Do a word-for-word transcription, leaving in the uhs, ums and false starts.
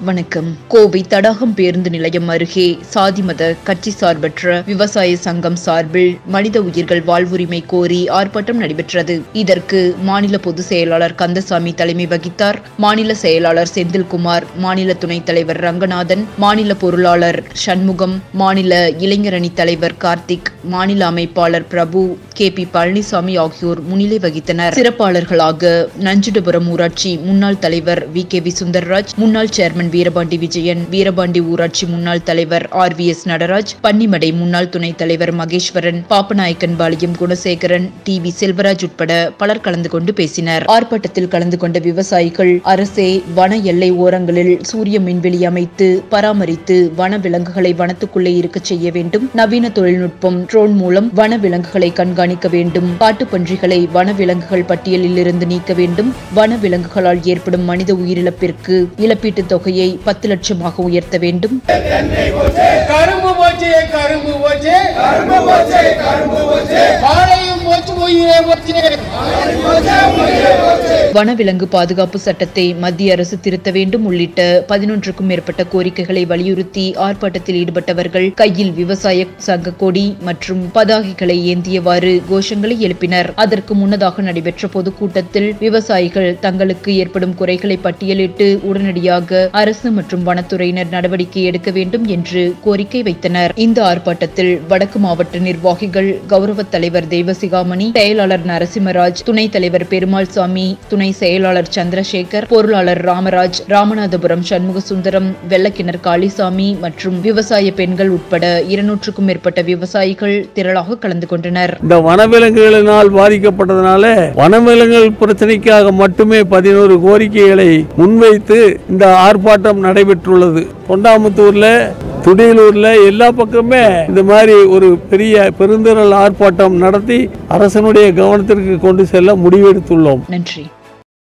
வணக்கம். கோவை தடாகம் பேருந்து நிலையம் அருகே சாதி மத கட்சி சார்பற்ற விவசாய சங்கம் சார்பில் மனித உயிர்கள் வாழ்வுரிமை கோரி ஆர்ப்பாட்டம் நடைபெற்றது. இதற்கு மாநில பொதுச் செயலாளர் கந்தசாமி தலைமை வகித்தார். மாநில செயலாளர் செந்தில்குமார், மாநில துணைத் தலைவர் ரங்கநாதன், மாநில பொருளாளர் சண்முகம், மாநில இளைஞரணி தலைவர் கார்த்திக், மாநில அமைப்பாளர் பிரபு, கே பி பழனிசாமி ஆகியோர் முன்னிலை வகித்தனர். சிறப்பாளர்களாக நஞ்சுடபுரம் ஊராட்சி முன்னாள் தலைவர் வி கே வி சுந்தர்ராஜ், முன்னாள் சேர்மன் வீரபாண்டி விஜயன், வீரபாண்டி ஊராட்சி முன்னாள் தலைவர் R V S Natraj, Pannimadai முன்னாள் துணைத் தலைவர் மகேஸ்வரன், பாப்பநாயக்கன்பாளையம் குணசேகரன், டி வி செல்வராஜ் உட்பட பலர் கலந்து கொண்டு பேசினர். ஆர்ப்பாட்டத்தில் கலந்து கொண்ட விவசாயிகள் அரசே வன எல்லை ஓரங்களில் சூரிய மின்வெளி அமைத்து பராமரித்து வன விலங்குகளை வனத்துக்குள்ளே இருக்க செய்ய வேண்டும். நவீன தொழில்நுட்பம் ட்ரோன் மூலம் வன விலங்குகளை கண்காணிக்க வேண்டும். காட்டுப்பன்றிகளை வன விலங்குகள் பட்டியலில் இருந்து நீக்க வேண்டும். வன விலங்குகளால் ஏற்படும் மனித உயிரிழப்பிற்கு இழப்பீட்டு தொகையை பத்து லட்சமாக உயர்த்த வேண்டும். வனவிலங்கு பாதுகாப்பு சட்டத்தை மத்திய அரசு திருத்த வேண்டும் உள்ளிட்ட பதினொன்றுக்கும் மேற்பட்ட கோரிக்கைகளை வலியுறுத்தி ஆர்ப்பாட்டத்தில் ஈடுபட்டவர்கள் கையில் விவசாய சங்க கொடி மற்றும் பதாகைகளை ஏந்தியவாறு கோஷங்களை எழுப்பினர். அதற்கு முன்னதாக நடைபெற்ற பொதுக்கூட்டத்தில் விவசாயிகள் தங்களுக்கு ஏற்படும் குறைகளை பட்டியலிட்டு உடனடியாக அரசு மற்றும் வனத்துறையினர் நடவடிக்கை எடுக்க வேண்டும் என்று கோரிக்கை வைத்தனர். இந்த ஆர்ப்பாட்டத்தில் வடக்கு மாவட்ட நிர்வாகிகள் கௌரவ தலைவர் தெய்வசிகாமணி, செயலாளர் நரசிம்மராஜ், துணைத் தலைவர் பெருமாள் சாமி, துணை செயலாளர் சந்திரசேகர், பொருளாளர் ராமராஜ், ராமநாதபுரம் சண்முக சுந்தரம், வெள்ளக்கிணர் காளிசாமி மற்றும் விவசாய பெண்கள் உட்பட இருநூற்றுக்கும் மேற்பட்ட விவசாயிகள் திரளாக கலந்து கொண்டனர். இந்த வனவிலங்குகளினால் பாதிக்கப்பட்டதனால வனவிலங்குகள் பிரச்சனைக்காக மட்டுமே பதினோரு கோரிக்கைகளை முன்வைத்து இந்த ஆர்ப்பாட்டம் நடைபெற்றுள்ளது. தொண்டாமுத்தூர்ல, துடியலூர்ல எல்லா பக்கமே இந்த மாதிரி ஒரு பெரிய பெருந்திரள் ஆர்ப்பாட்டம் நடத்தி அரசனுடைய கவனத்திற்கு கொண்டு செல்ல முடிவெடுத்துள்ளோம். நன்றி.